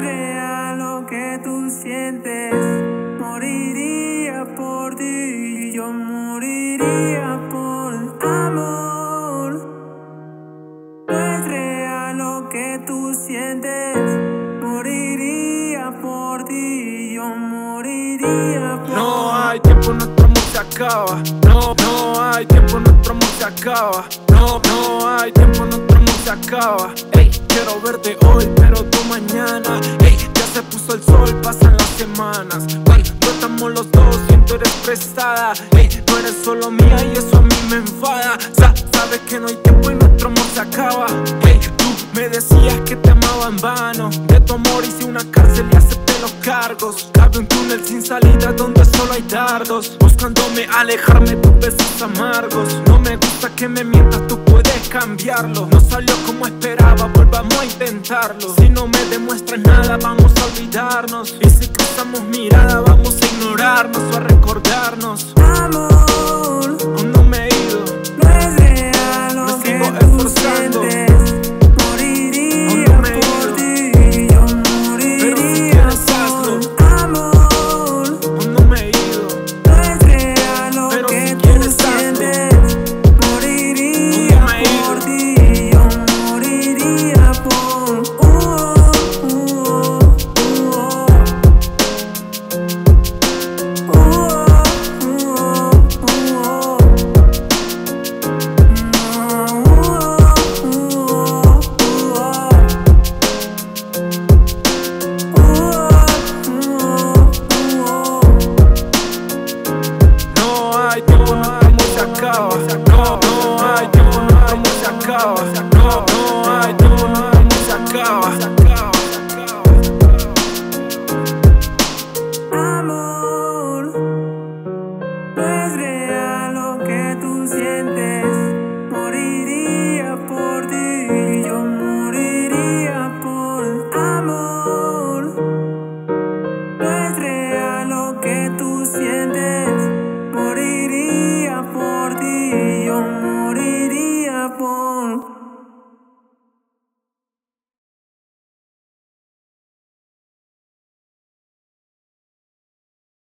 real lo que tú sientes. Moriría por ti, yo moriría por amor. No es real lo que tú sientes. Moriría por ti, yo moriría por. No hay tiempo, nuestro amor se acaba. No hay tiempo, nuestro amor se acaba. No hay tiempo, nuestro amor se acaba. Ey, quiero verte hoy, pero tú mañana. Ey, ya se puso el sol, pasan las semanas. Cuando estamos los dos, siento eres prestada. Ey, no eres solo mía y eso a mí me enfada. Sabes que no hay tiempo y nuestro amor se acaba. Ey, tú me decías que te amaba en vano. De tu amor hice una cárcel y acepté los cargos. Cabe un túnel sin salida donde solo hay dardos, buscándome alejarme de tus besos amargos. No me gusta que me mientas, tú puedes cambiarlo. No salió como esperaba, volvamos a intentarlo. Si no me demuestras nada, vamos a olvidarnos. Y si cruzamos mirada, vamos a ignorarnos o a recordarnos. Amor, Aún no me he ido, no es real lo me que sigo tú esforzando. sientes. Moriría Aún no me he por ido, ti, yo pero si moriría quieres hazlo. por amor. Aún no me he ido, No es real lo pero que si tú quieres hazlo. sientes. Moriría Aún no me he por ido. ti, yo moriría por. No hay tiempo, nuestro amor se acaba. No hay tiempo, nuestro amor se acaba. No hay tiempo, nuestro amor se acaba. Amor, no es real lo que tú sientes.